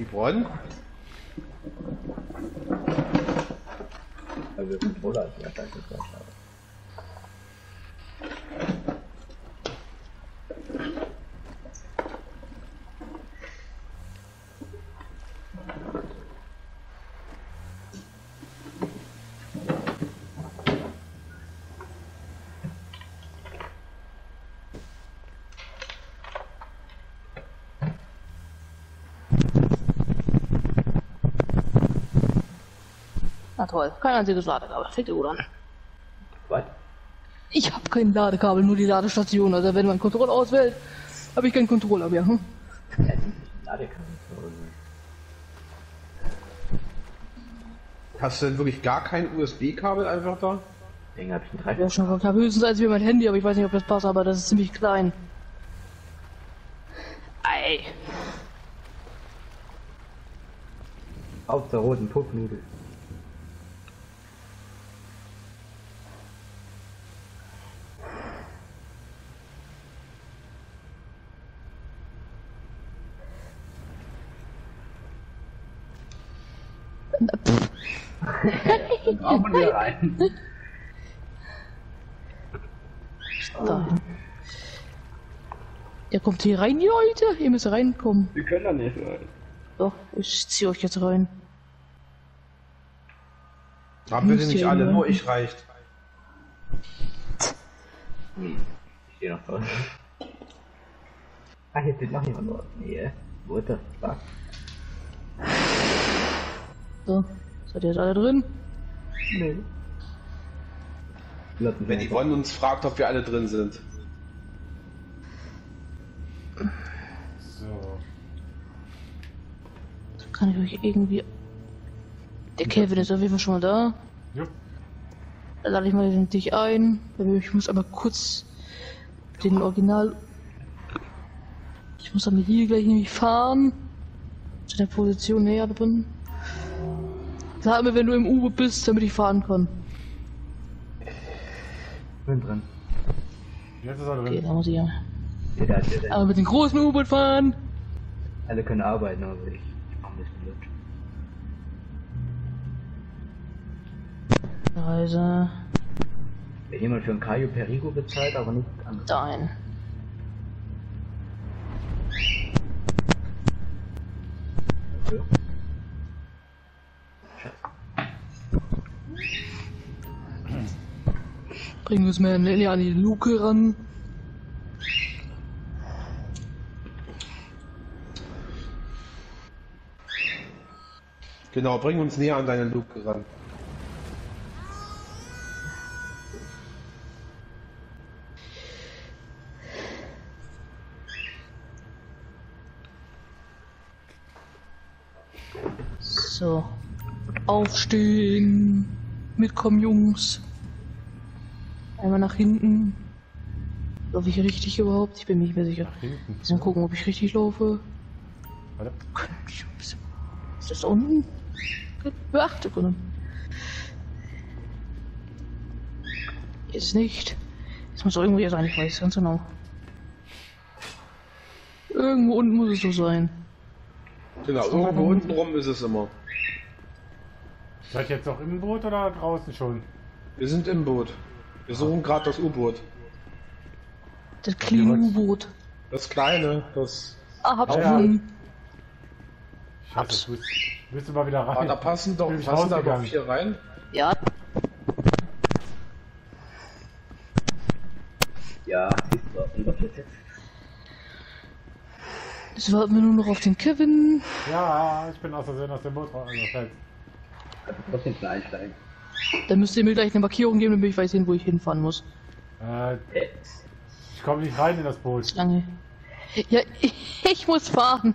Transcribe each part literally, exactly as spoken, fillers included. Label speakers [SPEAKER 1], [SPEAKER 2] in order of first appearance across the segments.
[SPEAKER 1] Yvonne?
[SPEAKER 2] Also der Controller ist ja scheiße.
[SPEAKER 3] Na toll, kein einziges Ladekabel. Fängt ja gut an.
[SPEAKER 2] Was?
[SPEAKER 3] Ich habe kein Ladekabel, nur die Ladestation. Also wenn man Controller auswählt, habe ich keinen Controller mehr. Hm?
[SPEAKER 2] Ja, Ladekabel.
[SPEAKER 1] Hast du denn wirklich gar kein U S B-Kabel einfach da?
[SPEAKER 2] Deswegen habe ich einen drei.
[SPEAKER 3] Ja, schon klar. Höchstens als wie mein Handy, aber ich weiß nicht, ob das passt, aber das ist ziemlich klein. Ei.
[SPEAKER 2] Auf der roten Puffnudel. Auch wieder rein.
[SPEAKER 3] Da. Ihr kommt hier rein, Leute. Ihr müsst reinkommen.
[SPEAKER 2] Wir können da nicht rein.
[SPEAKER 3] Doch, ich ziehe euch jetzt rein.
[SPEAKER 1] Aber bitte
[SPEAKER 3] Müsst
[SPEAKER 1] nicht
[SPEAKER 3] ihr
[SPEAKER 1] alle,
[SPEAKER 3] rein.
[SPEAKER 1] nur ich reicht.
[SPEAKER 2] Hm. Ich stehe noch dran. Ah, hier steht noch jemand dort. Nee, wo ist das? Da.
[SPEAKER 3] So, seid ihr jetzt alle drin?
[SPEAKER 2] Nee.
[SPEAKER 1] Wenn Yvonne uns fragt, ob wir alle drin sind.
[SPEAKER 4] So.
[SPEAKER 3] Kann ich euch irgendwie... Der Kevin ist auf jeden Fall schon mal da.
[SPEAKER 4] Jupp.
[SPEAKER 3] Da lade ich mal den dich ein. Ich muss aber kurz den Original... Ich muss dann hier gleich nämlich fahren. Zu der Position näher bin. Sag mir, wenn du im U-Boot bist, damit ich fahren kann.
[SPEAKER 2] Bin drin.
[SPEAKER 4] Jetzt ist er
[SPEAKER 3] Okay,
[SPEAKER 4] drin.
[SPEAKER 3] da muss ich ja.
[SPEAKER 2] Jeder hat hier
[SPEAKER 3] Aber mit dem großen U-Boot fahren.
[SPEAKER 2] Alle können arbeiten, aber ich, ich mach ein bisschen Luft.
[SPEAKER 3] Reise.
[SPEAKER 2] Wenn jemand für ein Caio Perigo bezahlt, aber nicht anderes.
[SPEAKER 3] Dahin.
[SPEAKER 2] Okay.
[SPEAKER 3] Bringen wir es mal näher an die Luke ran.
[SPEAKER 1] Genau, bring uns näher an deine Luke ran.
[SPEAKER 3] So. Aufstehen. Mitkommen, Jungs. Einmal nach hinten. Laufe ich richtig überhaupt? Ich bin mir nicht mehr sicher.
[SPEAKER 4] Nach hinten.
[SPEAKER 3] Jetzt mal gucken, ob ich richtig laufe.
[SPEAKER 4] Warte.
[SPEAKER 3] Ist das da unten? Acht Sekunden. Ist nicht. Es muss doch irgendwo hier sein, ich weiß ganz genau. Irgendwo unten muss es so sein.
[SPEAKER 1] Genau, irgendwo unten rum ist es immer.
[SPEAKER 4] Seid ihr jetzt noch im Boot oder draußen schon?
[SPEAKER 1] Wir sind im Boot. Wir suchen gerade das U-Boot.
[SPEAKER 3] Das kleine U-Boot.
[SPEAKER 1] Das kleine, das...
[SPEAKER 3] Ah, hab's
[SPEAKER 4] Ja.
[SPEAKER 3] gefunden.
[SPEAKER 4] Scheiße, willst, willst du mal wieder rein?
[SPEAKER 1] Ah, da passen doch,
[SPEAKER 4] Bin ich
[SPEAKER 1] passen da doch
[SPEAKER 4] rausgegangen.
[SPEAKER 1] vier rein.
[SPEAKER 3] Ja.
[SPEAKER 2] Ja, siehst du, Unterschlüsse.
[SPEAKER 3] Jetzt warten wir nur noch auf den Kevin.
[SPEAKER 4] Ja, ich bin aus Versehen aus dem Boot raus. Also fällt.
[SPEAKER 2] Also trotzdem schon einsteigen.
[SPEAKER 3] Dann müsst ihr mir gleich eine Markierung geben, damit ich weiß, wo ich hinfahren muss.
[SPEAKER 4] Äh,
[SPEAKER 2] Äh,
[SPEAKER 4] ich komme nicht rein in das Boot.
[SPEAKER 3] Lange. Ja, ich muss fahren.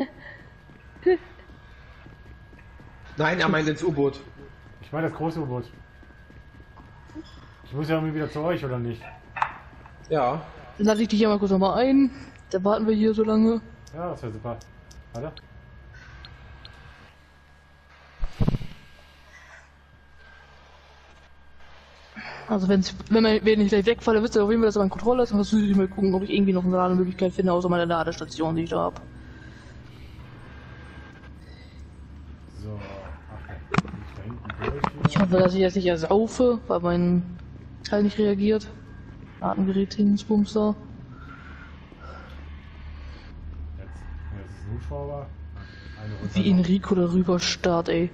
[SPEAKER 1] Nein, er meint ins U-Boot.
[SPEAKER 4] Ich meine das große U-Boot. Ich muss ja irgendwie wieder zu euch, oder nicht?
[SPEAKER 1] Ja.
[SPEAKER 3] Dann lade ich dich ja mal kurz nochmal ein. Dann warten wir hier so lange.
[SPEAKER 4] Ja, das wäre super. Warte.
[SPEAKER 3] Also wenn's, wenn, man, wenn ich gleich wegfalle, wisst ihr auf jeden Fall, dass er mein Controller ist. Und dann muss ich mal gucken, ob ich irgendwie noch eine Lademöglichkeit finde, außer meine Ladestation, die ich da habe.
[SPEAKER 4] So, ach, da hinten durch hier.
[SPEAKER 3] Ich hoffe, dass ich jetzt nicht ersaufe, weil mein Teil nicht reagiert. Datengerät Hinsbumster.
[SPEAKER 4] Jetzt, jetzt ist ein Hubschrauber. Eine runter
[SPEAKER 3] Wie
[SPEAKER 4] noch.
[SPEAKER 3] Enrico darüber starrt, ey.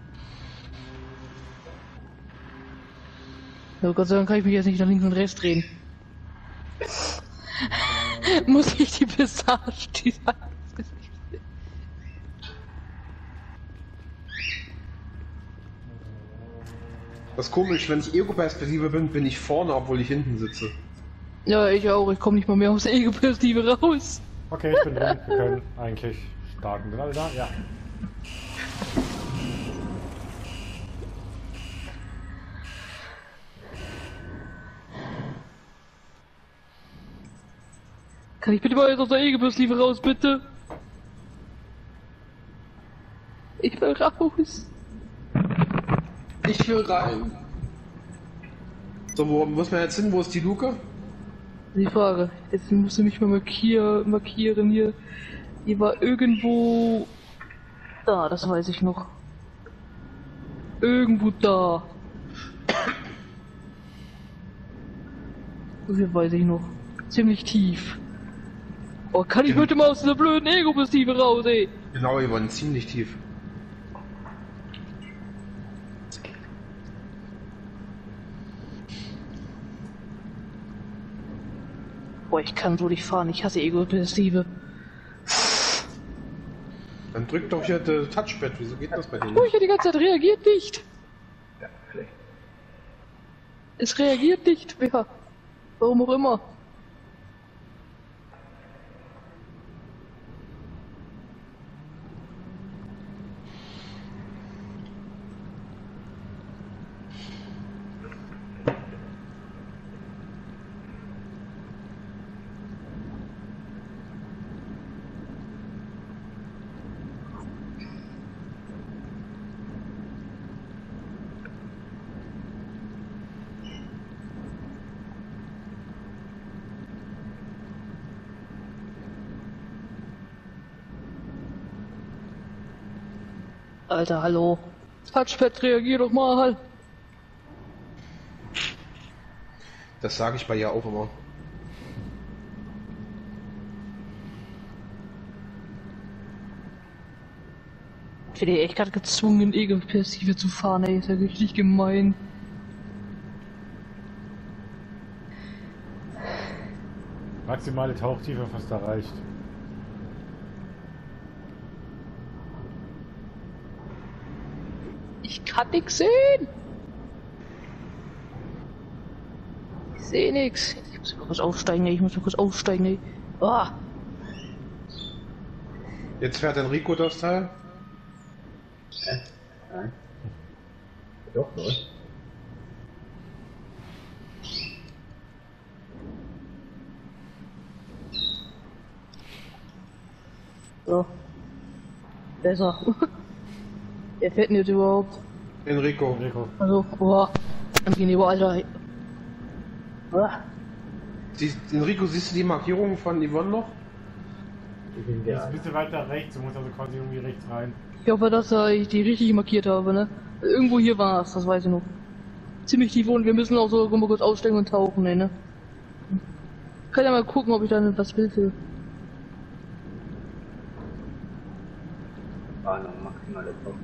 [SPEAKER 3] Ja, Gott sei Dank kann ich mich jetzt nicht nach links und rechts drehen. Muss ich die Passage dieser
[SPEAKER 1] Das ist komisch, wenn ich Ego-Perspektive bin, bin ich vorne, obwohl ich hinten sitze.
[SPEAKER 3] Ja, ich auch. Ich komme nicht mal mehr aus der Ego-Perspektive raus.
[SPEAKER 4] Okay, ich bin drin. Wir können eigentlich starten. Sind alle da? Ja.
[SPEAKER 3] Kann ich bitte mal jetzt aus der Ego-Perspektive raus, bitte? Ich will raus.
[SPEAKER 1] Ich will rein. So, wo muss man jetzt hin? Wo ist die Luke?
[SPEAKER 3] Die Frage. Jetzt musst du mich mal markier markieren hier. Die war irgendwo da, das weiß ich noch. Irgendwo da. So viel weiß ich noch. Ziemlich tief. Oh, kann ich bitte mal aus dieser blöden Ego-Perspektive raus, ey?
[SPEAKER 1] Genau, wir waren ziemlich tief.
[SPEAKER 3] Boah, ich kann so nicht fahren, ich hasse Ego-Perspektive.
[SPEAKER 1] Dann drück doch hier das Touchpad, wieso geht das bei dir
[SPEAKER 3] Oh,
[SPEAKER 1] nicht?
[SPEAKER 3] ich die ganze Zeit reagiert nicht.
[SPEAKER 2] Ja, schlecht.
[SPEAKER 3] Es reagiert nicht, ja. Warum auch immer. Alter, hallo. Touchpad, reagier doch mal.
[SPEAKER 1] Das sage ich bei ihr auch immer.
[SPEAKER 3] Ich werde echt gerade gezwungen, Ego-Perspektive zu fahren, ey. Ist ja richtig gemein.
[SPEAKER 4] Maximale Tauchtiefe fast erreicht.
[SPEAKER 3] Ich kann nix sehen. Ich sehe nix. Ich muss mal kurz aufsteigen, ey. Ich muss mal kurz aufsteigen, ey. Oh.
[SPEAKER 1] Jetzt fährt Enrico das Teil.
[SPEAKER 2] Hä? Nein. Doch, oder?
[SPEAKER 3] So. Besser. Wer fährt denn jetzt überhaupt?
[SPEAKER 1] Enrico.
[SPEAKER 4] Enrico.
[SPEAKER 3] Also, boah. Dann gehen die über, Alter. Ah.
[SPEAKER 1] Siehst, Enrico, siehst du die Markierungen von Yvonne noch?
[SPEAKER 2] Ich bin
[SPEAKER 4] Der ist
[SPEAKER 2] der.
[SPEAKER 4] ein bisschen weiter rechts. Du musst also quasi irgendwie rechts rein.
[SPEAKER 3] Ich hoffe, dass äh, ich die richtig markiert habe, ne? Irgendwo hier war es, das weiß ich noch. Ziemlich tief und wir müssen auch so mal kurz aussteigen und tauchen, ey, ne? Kann ja mal gucken, ob ich dann was will für.
[SPEAKER 2] War noch maximale Tauchtiefe.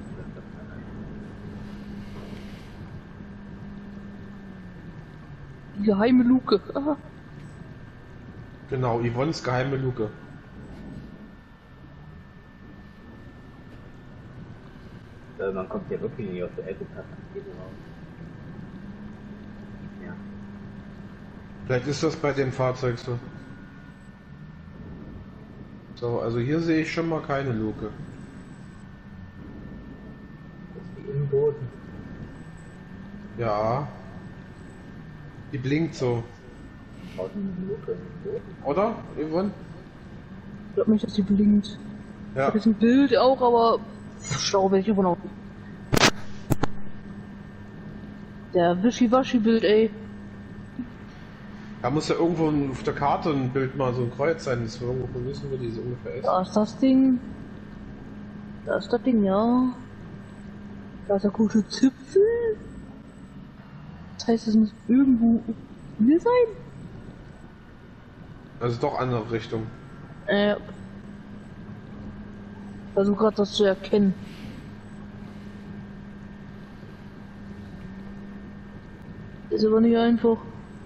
[SPEAKER 3] Die geheime Luke. Ah.
[SPEAKER 1] Genau, Yvonnes geheime Luke.
[SPEAKER 2] Äh, man kommt ja wirklich nicht aus der Ego-Perspektive raus. Ja.
[SPEAKER 1] Vielleicht ist das bei dem Fahrzeug so. So, also hier sehe ich schon mal keine Luke.
[SPEAKER 2] Das ist die im Boden.
[SPEAKER 1] Ja. Die blinkt so.
[SPEAKER 2] Draußen eine Luke im Boden.
[SPEAKER 1] Oder, Yvonne?
[SPEAKER 3] Ich glaub nicht, dass die blinkt.
[SPEAKER 1] Ja.
[SPEAKER 3] Das ist ein Bild auch, aber schlau werde ich davon auch. Der Wischiwaschi-Bild, ey.
[SPEAKER 1] Da muss ja irgendwo auf der Karte ein Bild mal so ein Kreuz sein, dass wir irgendwo wissen, wo diese ungefähr ist.
[SPEAKER 3] Da ist das Ding. Da ist das Ding, ja. Da ist der gute Zipfel. Das heißt, es muss irgendwo hier sein?
[SPEAKER 1] Also doch andere Richtung.
[SPEAKER 3] Äh. Versuch gerade das zu erkennen. Ist aber nicht einfach.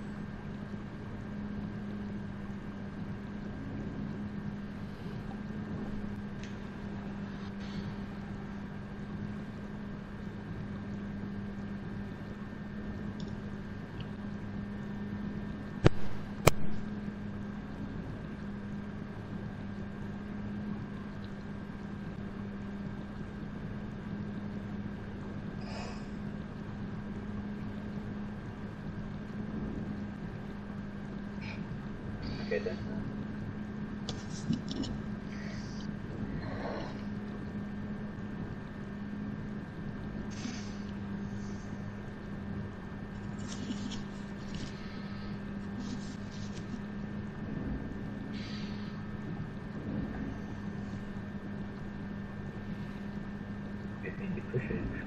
[SPEAKER 2] Okay, dann. Wir sind in die Küche hingespielt.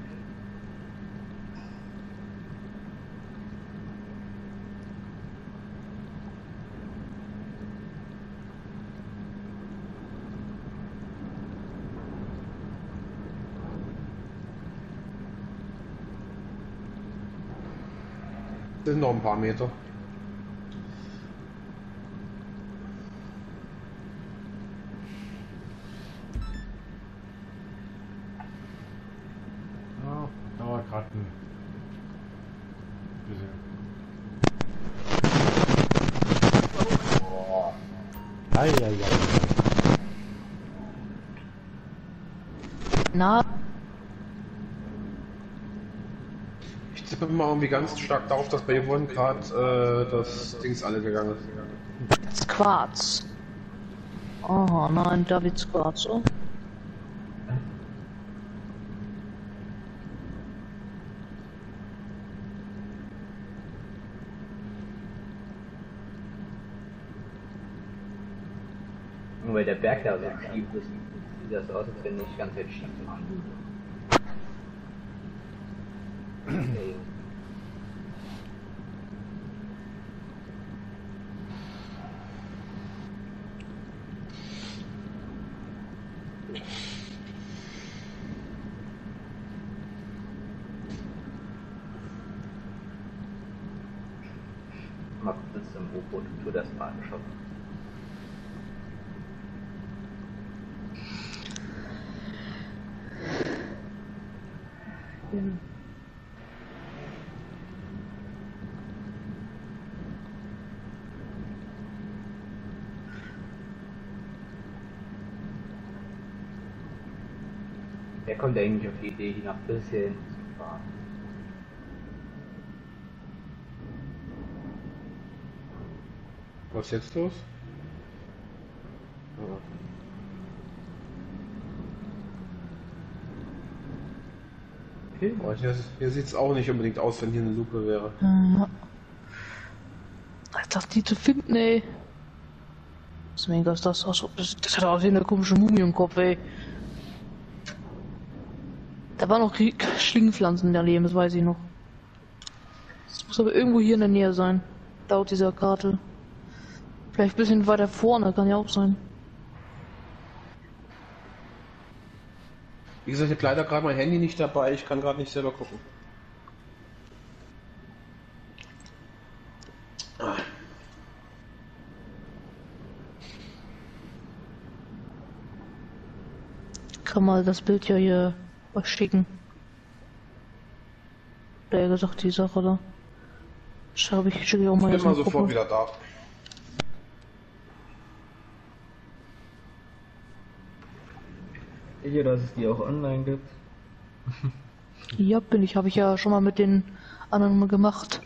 [SPEAKER 1] Das sind noch ein paar Meter.
[SPEAKER 4] Ja, dauert gerade ein bisschen.
[SPEAKER 2] Boah.
[SPEAKER 4] Eieiei.
[SPEAKER 3] Na,
[SPEAKER 1] Ich tippe mal irgendwie ganz stark darauf, dass bei Yvonne gerade äh, das Dings alle gegangen ist.
[SPEAKER 3] das Quarz. Oh nein, Davids Quarz, oh.
[SPEAKER 2] Nur weil der Berg da so schief ist, sieht das aus, als wenn nicht ganz jetzt schief ist. Okay. Mal kurz im U-Boot und tu das mal anschauen.
[SPEAKER 3] Mhm.
[SPEAKER 2] Wer kommt eigentlich auf die Idee, hier nach Pilschen zu fahren?
[SPEAKER 1] Was ist jetzt los?
[SPEAKER 2] Okay.
[SPEAKER 1] Oh, hier hier sieht es auch nicht unbedingt aus, wenn hier eine Lupe wäre.
[SPEAKER 3] Ja. Ich dachte, die zu finden, ey. Deswegen ist das aus. Das, das hat aussehen, eine komische Mumie im Kopf, ey. Da waren noch Rie- Schlingpflanzen daneben, das weiß ich noch. Das muss aber irgendwo hier in der Nähe sein. Laut dieser Karte. Vielleicht ein bisschen weiter vorne, kann ja auch sein.
[SPEAKER 1] Wie gesagt, ich habe leider gerade mein Handy nicht dabei, ich kann gerade nicht selber gucken.
[SPEAKER 3] Kann mal das Bild ja hier was schicken. Der gesagt, die Sache da. Schreibe ich, schicke ich auch mal
[SPEAKER 1] Ich
[SPEAKER 3] jetzt
[SPEAKER 1] bin mal
[SPEAKER 3] eine
[SPEAKER 1] sofort
[SPEAKER 3] Gruppe.
[SPEAKER 1] wieder da.
[SPEAKER 2] Hier, dass es die auch online gibt.
[SPEAKER 3] Ja, bin ich, habe ich ja schon mal mit den anderen mal gemacht.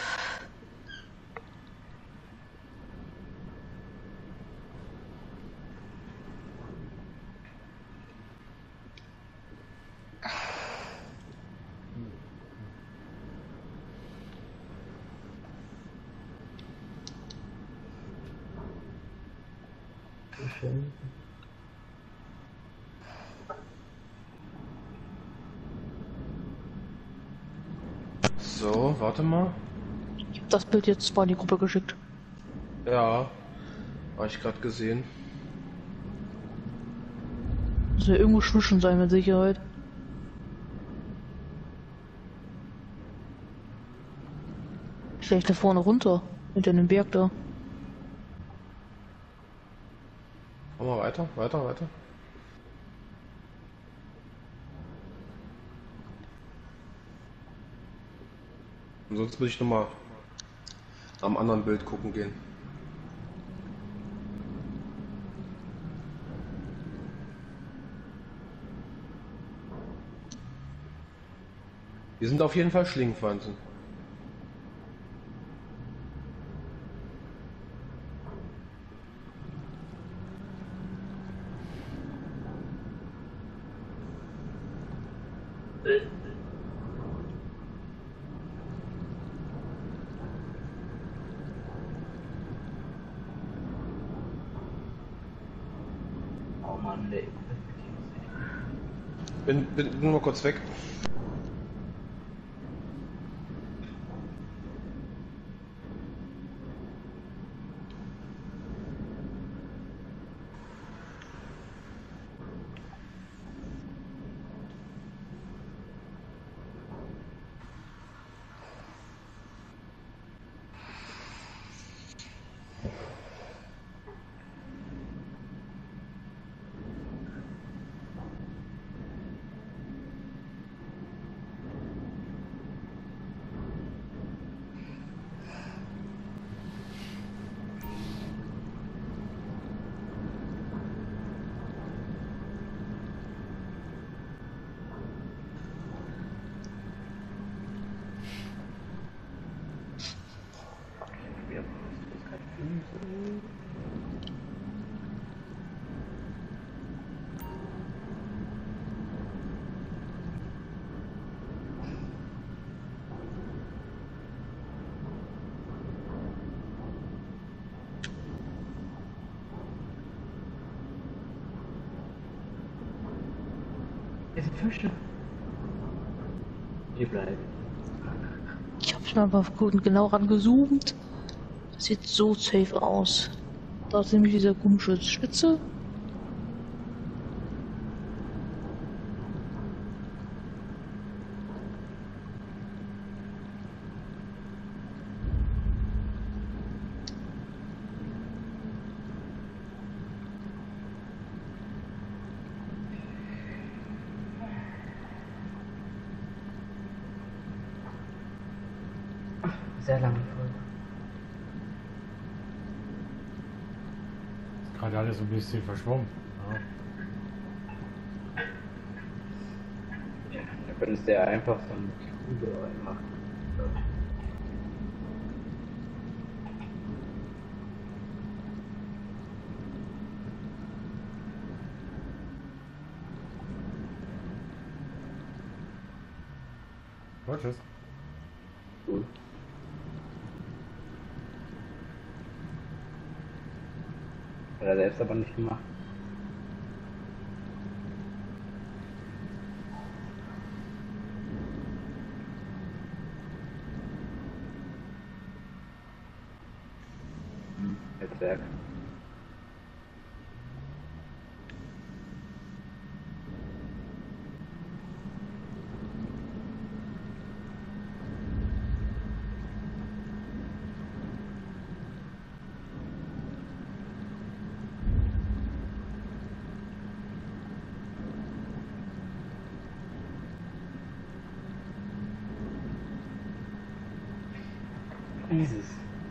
[SPEAKER 2] Schön.
[SPEAKER 1] So, warte mal.
[SPEAKER 3] Ich hab das Bild jetzt mal in die Gruppe geschickt.
[SPEAKER 1] Ja, habe ich gerade gesehen.
[SPEAKER 3] Muss ja irgendwo zwischen sein mit Sicherheit. Vielleicht da vorne runter. Hinter dem Berg da.
[SPEAKER 1] Komm mal weiter, weiter, weiter. Und sonst muss ich nochmal am anderen Bild gucken gehen. Wir sind auf jeden Fall Schlingpflanzen.
[SPEAKER 2] Oh Mann, der
[SPEAKER 1] Bin, bin nur mal kurz weg.
[SPEAKER 2] Es sind Fische. Die bleiben.
[SPEAKER 3] Ich hab's mal auf gut genau rangezoomt. Das sieht so safe aus. Da ist nämlich dieser komische Spitze.
[SPEAKER 2] Sehr lange Folge.
[SPEAKER 4] Ist gerade alles so ein bisschen verschwommen. Ja.
[SPEAKER 2] Ja, da könntest du ja einfach so ein Kugel reinmachen.
[SPEAKER 4] So, tschüss.
[SPEAKER 2] Gut. Hat er selbst aber nicht gemacht. Hm, Netzwerk. Dieses.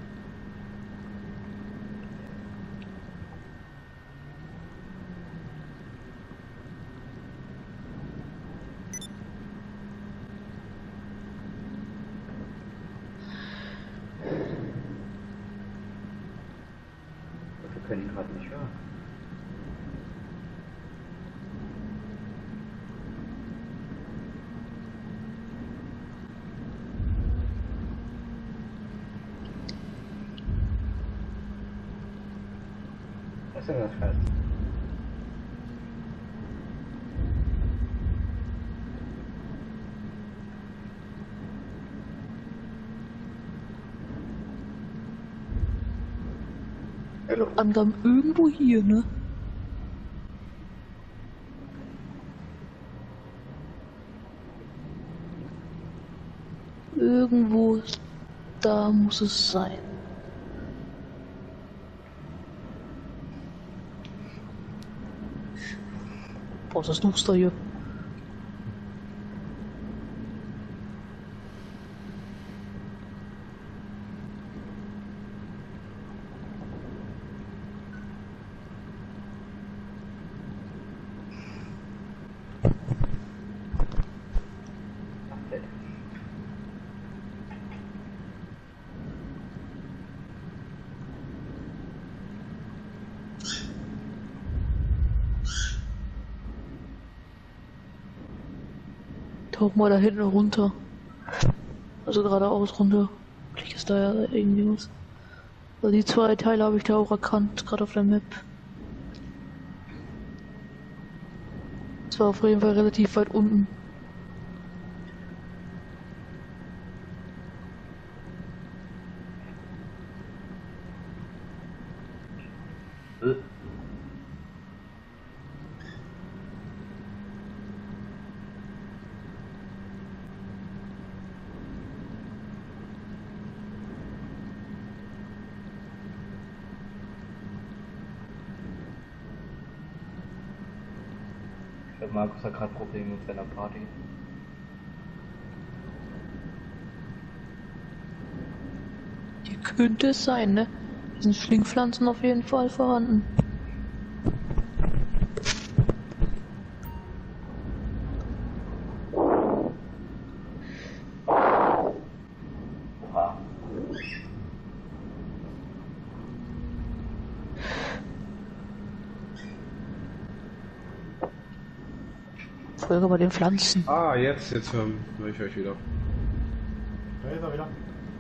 [SPEAKER 2] Wir können ihn gerade nicht hören. Was ist denn das Scheiß?
[SPEAKER 3] Also Angaben irgendwo hier, ne? Irgendwo da muss es sein. Boah, ist das duster hier. Tauch mal da hinten runter. Also geradeaus runter. Vielleicht ist da ja irgendwie was. Also die zwei Teile habe ich da auch erkannt, gerade auf der Map. Das war auf jeden Fall relativ weit unten.
[SPEAKER 2] Äh. Ich glaube, Markus hat gerade Probleme mit seiner Party.
[SPEAKER 3] Hier könnte es sein, ne? Hier sind Schlingpflanzen auf jeden Fall vorhanden.
[SPEAKER 2] Oha.
[SPEAKER 3] Folge bei den Pflanzen.
[SPEAKER 1] Ah, jetzt, jetzt höre hör ich euch wieder.
[SPEAKER 4] Da ist er wieder.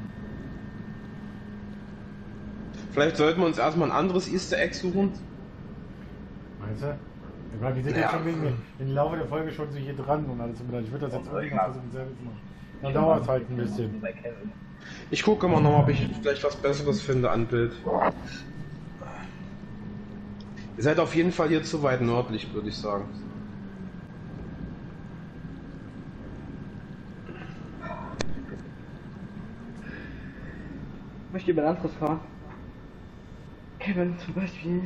[SPEAKER 1] Vielleicht sollten wir uns erstmal ein anderes Easter Egg suchen.
[SPEAKER 4] Meinst du? Ich meine, die sind
[SPEAKER 1] Ja.
[SPEAKER 4] jetzt schon wegen, im Laufe der Folge schon so hier dran und alles. Und ich würde das jetzt unbedingt noch versuchen selber zu machen. Dann dauert es halt ein bisschen.
[SPEAKER 2] Bei Kevin.
[SPEAKER 1] Ich gucke mal noch, ob ich vielleicht was Besseres finde an Bild. Ihr seid auf jeden Fall hier zu weit nördlich, würde ich sagen.
[SPEAKER 5] Möchte jemand anderes fahren? Kevin zum Beispiel.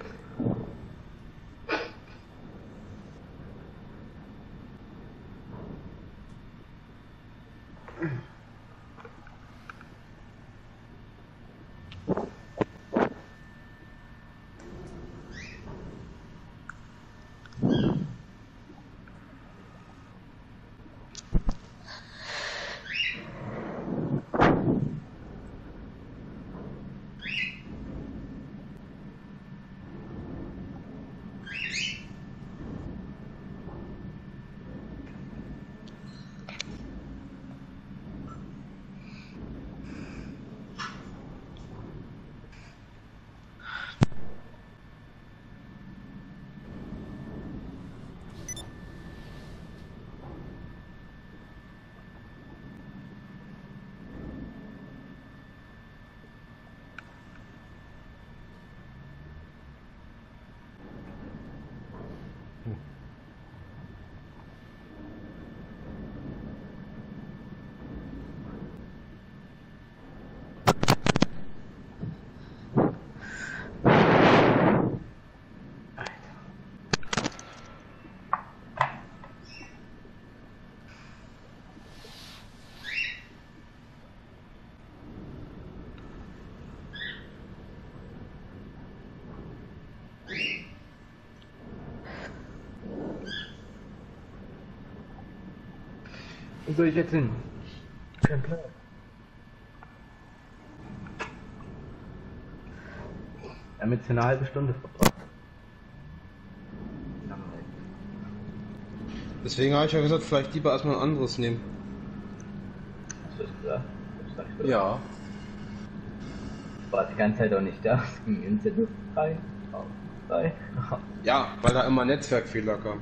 [SPEAKER 2] Wo soll ich jetzt hin? Kein Plan. Wir haben jetzt eine halbe Stunde verbracht.
[SPEAKER 1] Deswegen habe ich ja gesagt, vielleicht lieber erstmal ein anderes nehmen.
[SPEAKER 2] Hast du das gesagt? Das war nicht so.
[SPEAKER 1] Ja.
[SPEAKER 2] War die ganze Zeit auch nicht da. Es ging ins Luft rein, raus, rein.
[SPEAKER 1] Ja, weil da immer Netzwerkfehler kam.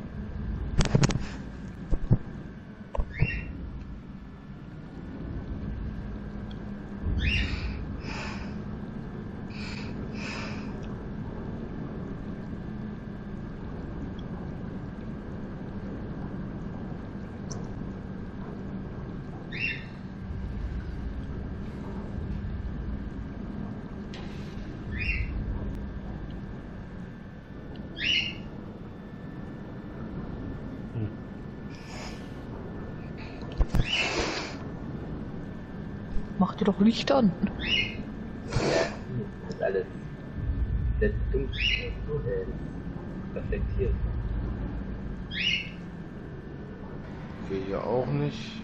[SPEAKER 3] Mach dir doch Licht an.
[SPEAKER 2] Ja, das ist alles sehr dunkel, so hell, reflektiert.
[SPEAKER 1] Okay, hier auch nicht.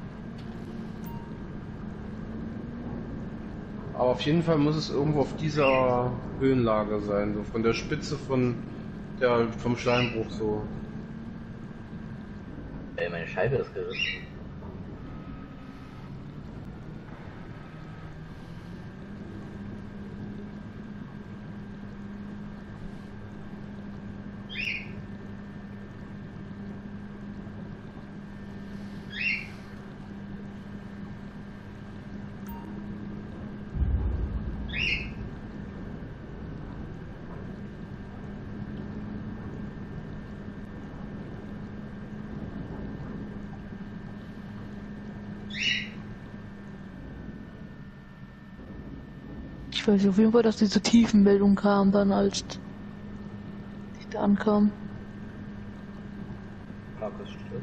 [SPEAKER 1] Aber auf jeden Fall muss es irgendwo auf dieser Höhenlage sein, so von der Spitze von der vom Steinbruch so.
[SPEAKER 2] Ey, meine Scheibe ist gerissen.
[SPEAKER 3] Ich weiß auf jeden Fall, dass diese Tiefenmeldung kam dann, als ich da ankam.
[SPEAKER 2] Markus stirbt.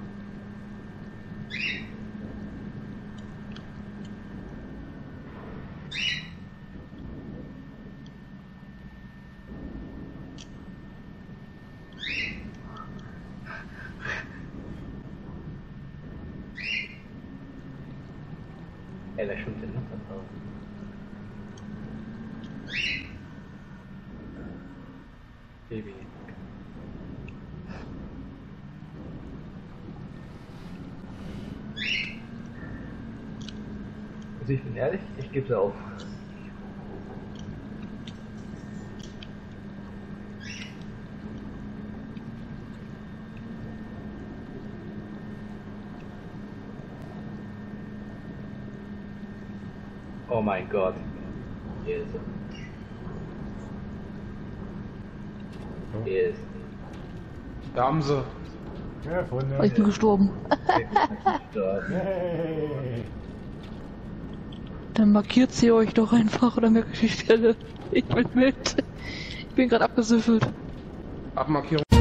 [SPEAKER 2] Ey, wer schwimmt denn noch da draußen? Baby. Also ich bin ehrlich, ich gebe sie auf. Oh mein Gott. Hier ist er. Hier ist
[SPEAKER 1] Da haben sie.
[SPEAKER 4] Ja, Freunde.
[SPEAKER 3] Oh, ich bin gestorben.
[SPEAKER 2] er.
[SPEAKER 4] Hey.
[SPEAKER 3] Dann markiert sie euch doch einfach oder merkt die Stelle. Ich bin mit. Ich bin gerade abgesüffelt.
[SPEAKER 1] Abmarkierung.